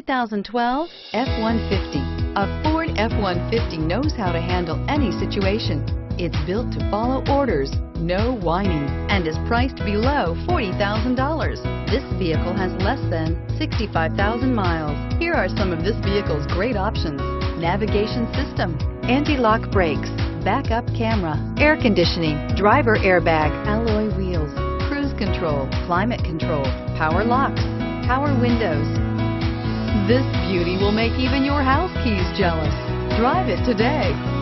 2012 F-150. A Ford F-150 knows how to handle any situation. It's built to follow orders, no whining, and is priced below $40,000. This vehicle has less than 65,000 miles. Here are some of this vehicle's great options: navigation system, anti-lock brakes, backup camera, air conditioning, driver airbag, alloy wheels, cruise control, climate control, power locks, power windows. This beauty will make even your house keys jealous. Drive it today.